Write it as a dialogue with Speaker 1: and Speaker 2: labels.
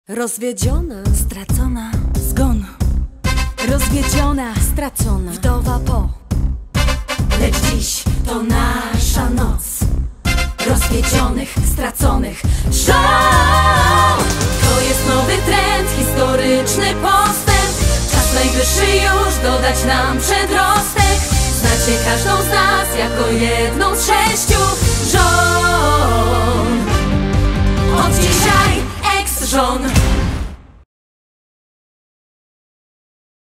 Speaker 1: Rozwiedziona,
Speaker 2: stracona, zgon.
Speaker 1: rozwiedziona, stracona,
Speaker 2: Wdowa po. Lecz dziś to nasza noc rozwiedzionych, straconych. Show! To jest nowy trend, historyczny postęp. Czas najwyższy już dodać nam przedrostek. Znacie każdą z nas jako jedną z 6.